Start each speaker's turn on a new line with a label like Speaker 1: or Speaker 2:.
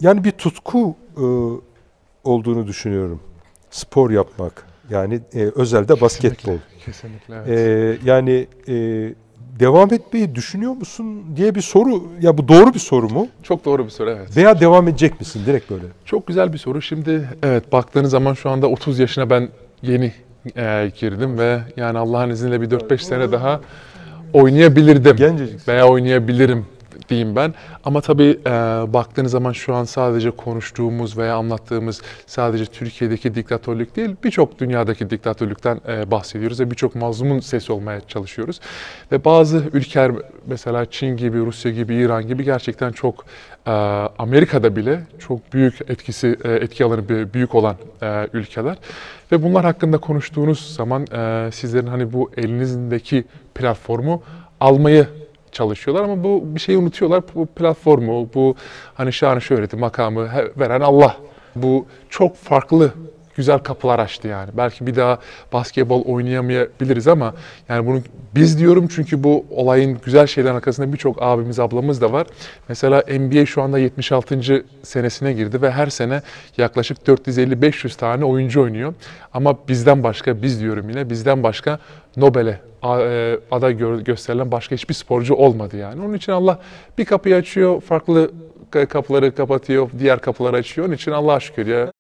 Speaker 1: Yani bir tutku olduğunu düşünüyorum. Spor yapmak. Yani özelde basketbol.
Speaker 2: Kesinlikle evet.
Speaker 1: Yani devam etmeyi düşünüyor musun diye bir soru. Ya bu doğru bir soru mu?
Speaker 2: Çok doğru bir soru, evet.
Speaker 1: Veya devam edecek misin direkt böyle?
Speaker 2: Çok güzel bir soru. Şimdi evet, baktığınız zaman şu anda 30 yaşına ben yeni girdim ve yani Allah'ın izniyle bir 4-5 sene daha oynayabilirdim
Speaker 1: Gencecik.
Speaker 2: veya oynayabilirim diyeyim ben. Ama tabii baktığınız zaman şu an sadece konuştuğumuz veya anlattığımız sadece Türkiye'deki diktatörlük değil, birçok dünyadaki diktatörlükten bahsediyoruz ve birçok mazlumun sesi olmaya çalışıyoruz. Ve bazı ülkeler, mesela Çin gibi, Rusya gibi, İran gibi gerçekten çok Amerika'da bile çok büyük etki alanı büyük olan ülkeler. Ve bunlar hakkında konuştuğunuz zaman sizlerin hani bu elinizdeki platformu almayı çalışıyorlar ama bu bir şeyi unutuyorlar. Bu platformu, bu hani şanı şöhreti, makamı veren Allah. Bu çok farklı güzel kapılar açtı yani. Belki bir daha basketbol oynayamayabiliriz ama yani bunu biz diyorum çünkü bu olayın güzel şeylerin arkasında birçok abimiz, ablamız da var. Mesela NBA şu anda 76. senesine girdi ve her sene yaklaşık 450-500 tane oyuncu oynuyor. Ama bizden başka, biz diyorum yine, bizden başka Nobel'e aday gösterilen başka hiçbir sporcu olmadı yani. Onun için Allah bir kapıyı açıyor, farklı kapıları kapatıyor, diğer kapıları açıyor. Onun için Allah'a şükür ya.